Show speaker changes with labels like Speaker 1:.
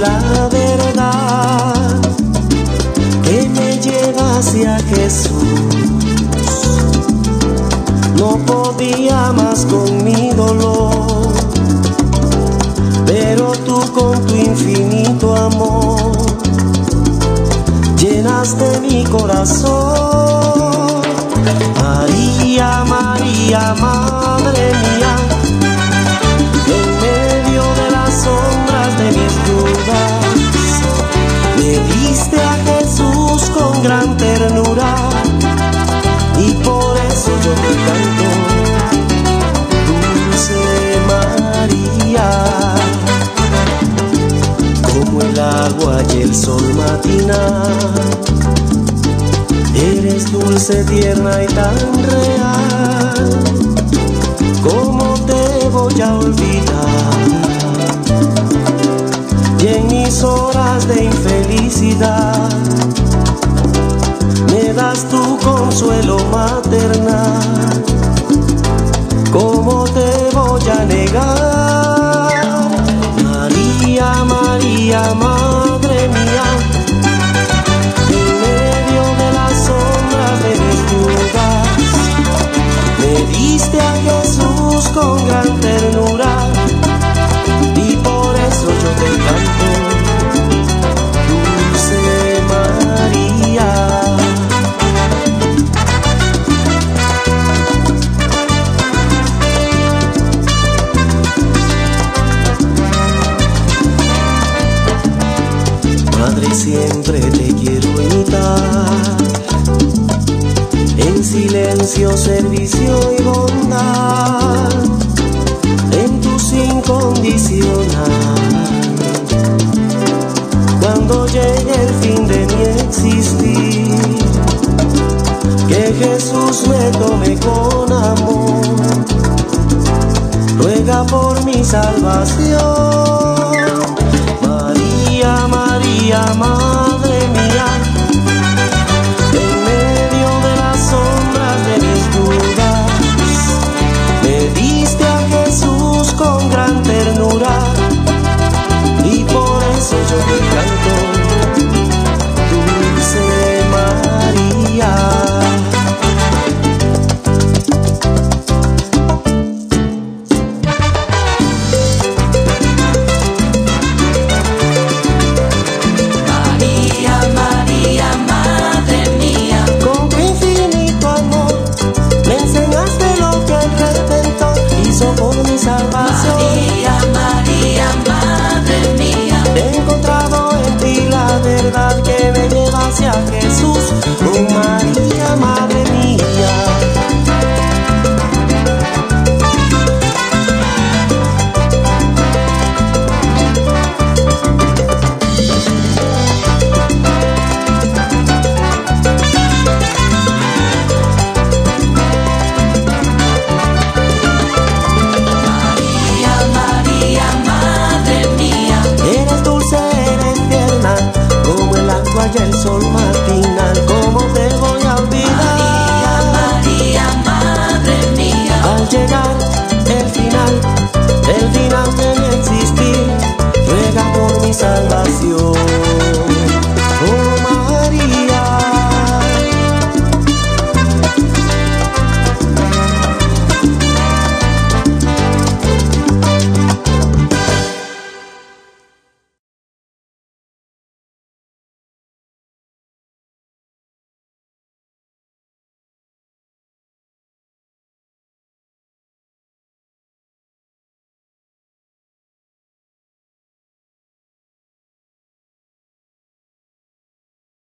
Speaker 1: la verdad que me lleva hacia Jesús. No podía más con mi dolor, pero tú con tu infinito amor llenaste mi corazón. María, María, Madre mía, en medio de las sombras de mis dudas, me diste a Jesús con gran ternura, y por eso yo te canto, Dulce María. Como el agua y el sol matinal, eres dulce, tierna y tan real. ¿Cómo te voy a olvidar? Y en mis horas de infelicidad me das tu consuelo maternal. ¿Cómo te voy a negar? María, María, Madre mía, en medio de las sombras de mis dudas, me diste a Jesús con gran ternura, y por eso yo te canto, Dulce María. Madre, siempre te quiero imitar, en silencio, servicio y bondad, en tu incondicional. Cuando llegue el fin de mi existir, que Jesús me tome con amor, ruega por mi salvación. María, María, María.